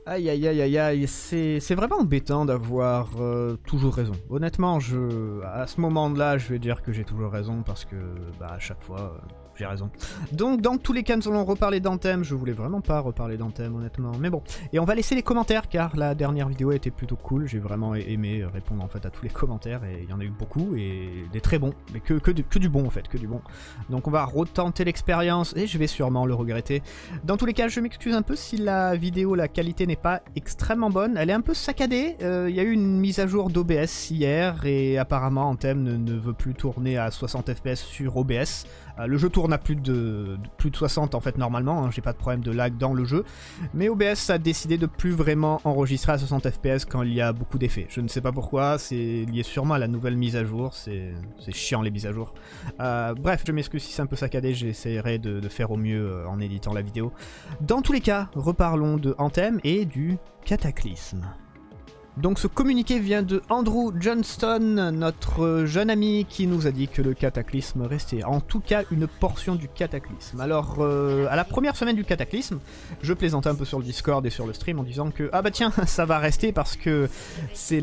Aïe aïe aïe aïe aïe, c'est vraiment embêtant d'avoir toujours raison. Honnêtement, à ce moment-là, je vais dire que j'ai toujours raison parce que bah, à chaque fois, j'ai raison. Donc dans tous les cas, nous allons reparler d'Anthem. Je voulais vraiment pas reparler d'Anthem, honnêtement. Mais bon, et on va laisser les commentaires car la dernière vidéo était plutôt cool. J'ai vraiment aimé répondre en fait à tous les commentaires et il y en a eu beaucoup et des très bons, mais que du bon en fait, que du bon. Donc on va retenter l'expérience et je vais sûrement le regretter. Dans tous les cas, je m'excuse un peu si la vidéo, la qualité n'est pas extrêmement bonne. Elle est un peu saccadée. Il y a eu une mise à jour d'OBS hier et apparemment Anthem ne veut plus tourner à 60 fps sur OBS. Le jeu tourne à plus de 60 en fait normalement, hein, j'ai pas de problème de lag dans le jeu, mais OBS a décidé de plus vraiment enregistrer à 60 fps quand il y a beaucoup d'effets. Je ne sais pas pourquoi, c'est lié sûrement à la nouvelle mise à jour, c'est chiant les mises à jour. Bref, je m'excuse si c'est un peu saccadé, j'essaierai de faire au mieux en éditant la vidéo. Dans tous les cas, reparlons de Anthem et du Cataclysme. Donc ce communiqué vient de Andrew Johnston, notre jeune ami qui nous a dit que le Cataclysme restait, en tout cas une portion du Cataclysme. Alors à la première semaine du Cataclysme, je plaisantais un peu sur le Discord et sur le stream en disant que ah bah tiens ça va rester parce que c'est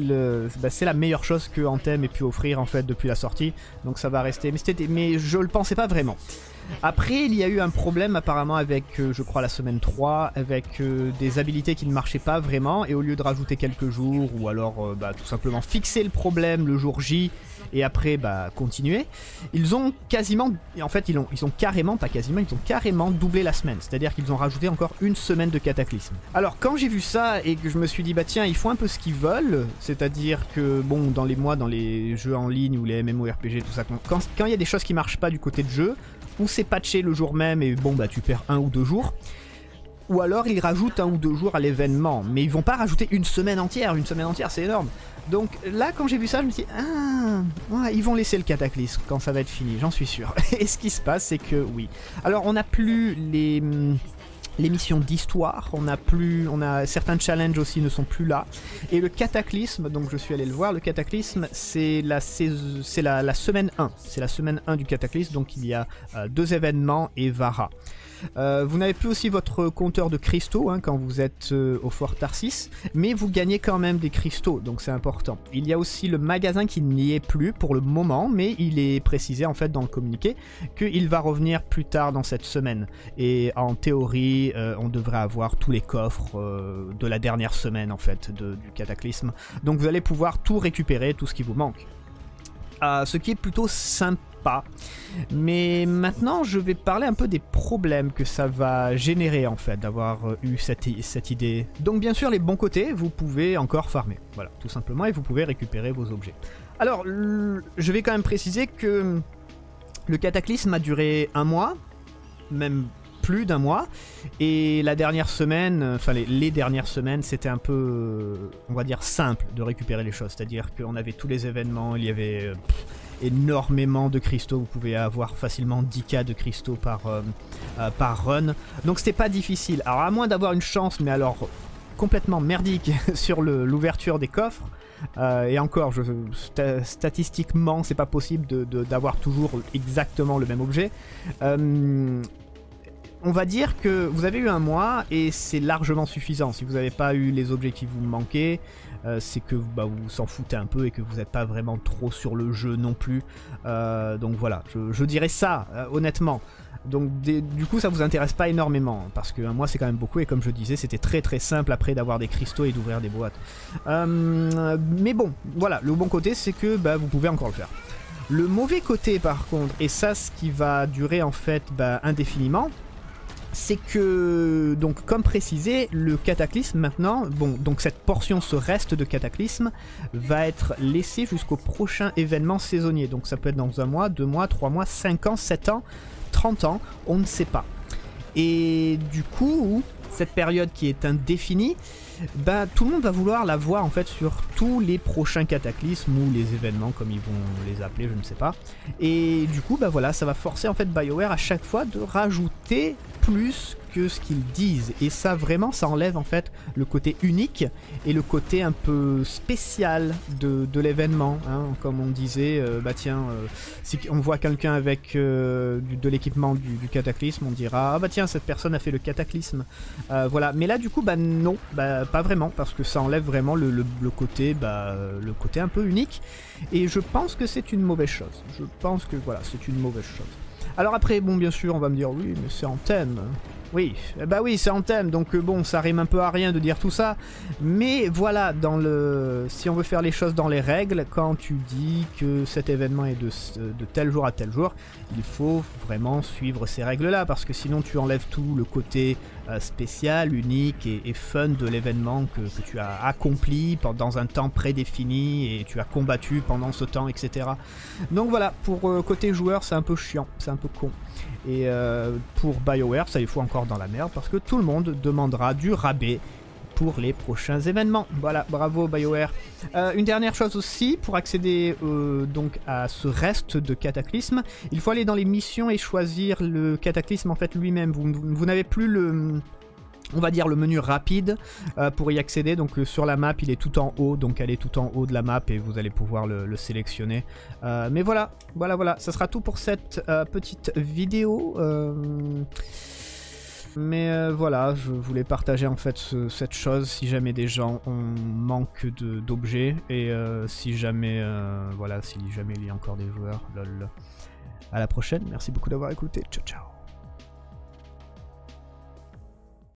la meilleure chose que Anthem ait pu offrir en fait depuis la sortie, donc ça va rester, mais je le pensais pas vraiment. Après, il y a eu un problème apparemment avec, je crois, la semaine 3, avec des habilités qui ne marchaient pas vraiment, et au lieu de rajouter quelques jours, ou alors tout simplement fixer le problème le jour J, et après continuer, ils ont quasiment, en fait ils ont carrément, pas quasiment, ils ont carrément doublé la semaine, c'est-à-dire qu'ils ont rajouté encore une semaine de Cataclysme. Alors quand j'ai vu ça, et que je me suis dit, bah tiens, ils font un peu ce qu'ils veulent, c'est-à-dire que, bon, dans les jeux en ligne, ou les MMORPG, tout ça, quand il y a des choses qui marchent pas du côté de jeu, ou c'est patché le jour même et bon bah tu perds 1 ou 2 jours, ou alors ils rajoutent 1 ou 2 jours à l'événement, mais ils vont pas rajouter une semaine entière c'est énorme. Donc là quand j'ai vu ça je me suis dit ah ouais, ils vont laisser le Cataclysme quand ça va être fini, j'en suis sûr. Et ce qui se passe c'est que oui, alors on n'a plus les missions d'histoire, on a certains challenges aussi ne sont plus là, et le Cataclysme, donc je suis allé le voir, le Cataclysme c'est la semaine 1, c'est la semaine 1 du Cataclysme, donc il y a 2 événements et Vara. Vous n'avez plus aussi votre compteur de cristaux hein, quand vous êtes au fort Tarsis, mais vous gagnez quand même des cristaux, donc c'est important. Il y a aussi le magasin qui n'y est plus pour le moment, mais il est précisé en fait dans le communiqué qu'il va revenir plus tard dans cette semaine. Et en théorie, on devrait avoir tous les coffres de la dernière semaine en fait du Cataclysme. Donc vous allez pouvoir tout récupérer, tout ce qui vous manque. Ce qui est plutôt sympa. Mais maintenant, je vais parler un peu des problèmes que ça va générer en fait, d'avoir eu cette idée. Donc bien sûr, les bons côtés, vous pouvez encore farmer. Voilà, tout simplement, et vous pouvez récupérer vos objets. Alors, je vais quand même préciser que le Cataclysme a duré 1 mois, même plus d'1 mois, et la dernière semaine, enfin les dernières semaines, c'était un peu, on va dire, simple de récupérer les choses, c'est-à-dire qu'on avait tous les événements, il y avait énormément de cristaux, vous pouvez avoir facilement 10k de cristaux par run, donc c'était pas difficile. Alors à moins d'avoir une chance, mais alors complètement merdique sur l'ouverture des coffres, et encore, statistiquement, c'est pas possible d'avoir toujours exactement le même objet. On va dire que vous avez eu 1 mois et c'est largement suffisant. Si vous n'avez pas eu les objets qui vous manquaient, c'est que vous s'en foutez un peu et que vous n'êtes pas vraiment trop sur le jeu non plus. Donc voilà, je dirais ça, honnêtement. Donc du coup ça vous intéresse pas énormément, parce que 1 mois c'est quand même beaucoup, et comme je disais c'était très très simple après d'avoir des cristaux et d'ouvrir des boîtes. Mais bon, voilà, le bon côté c'est que vous pouvez encore le faire. Le mauvais côté par contre, et ça ce qui va durer en fait indéfiniment, c'est que, donc comme précisé, le Cataclysme maintenant, bon, donc cette portion, ce reste de Cataclysme, va être laissé jusqu'au prochain événement saisonnier. Donc ça peut être dans 1 mois, 2 mois, 3 mois, 5 ans, 7 ans, 30 ans, on ne sait pas. Et du coup, cette période qui est indéfinie, tout le monde va vouloir la voir en fait sur tous les prochains cataclysmes ou les événements comme ils vont les appeler, je ne sais pas. Et du coup, voilà, ça va forcer en fait BioWare à chaque fois de rajouter plus que ce qu'ils disent. Et ça vraiment, ça enlève en fait le côté unique et le côté un peu spécial de l'événement. Hein. Comme on disait, bah tiens, si on voit quelqu'un avec de l'équipement du cataclysme, on dira ah bah tiens, cette personne a fait le cataclysme. Voilà. Mais là du coup, bah non, bah, pas vraiment, parce que ça enlève vraiment le côté, le côté un peu unique. Et je pense que c'est une mauvaise chose. Je pense que voilà, c'est une mauvaise chose. Alors après, bon, bien sûr, on va me dire, oui, mais c'est en thème. Oui, bah oui, c'est en thème, donc bon, ça rime un peu à rien de dire tout ça. Mais voilà, si on veut faire les choses dans les règles, quand tu dis que cet événement est de tel jour à tel jour, il faut vraiment suivre ces règles-là, parce que sinon tu enlèves tout le côté spécial, unique et fun de l'événement que tu as accompli dans un temps prédéfini et tu as combattu pendant ce temps, etc. Donc voilà, pour côté joueur, c'est un peu chiant, c'est un peu con. Et pour BioWare, ça il faut encore dans la merde parce que tout le monde demandera du rabais pour les prochains événements. Voilà, bravo BioWare. Une dernière chose aussi, pour accéder donc à ce reste de Cataclysme, il faut aller dans les missions et choisir le Cataclysme en fait lui-même. Vous n'avez plus le... On va dire le menu rapide pour y accéder, donc sur la map il est tout en haut, donc allez tout en haut de la map et vous allez pouvoir le sélectionner. Mais voilà, ça sera tout pour cette petite vidéo. Mais voilà, je voulais partager en fait cette chose si jamais des gens ont manque d'objets et si jamais voilà, si jamais il y a encore des joueurs, lol. À la prochaine, merci beaucoup d'avoir écouté, ciao ciao.